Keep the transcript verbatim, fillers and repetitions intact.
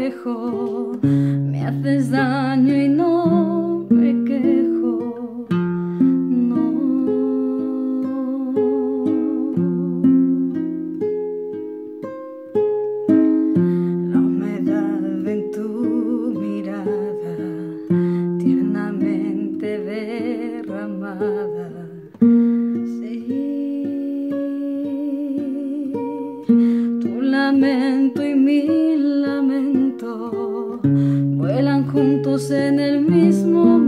dejo, me haces daño y no me quejo, no. La humedad en tu mirada, tiernamente derramada, tu lamento y mi lamento vuelan juntos en el mismo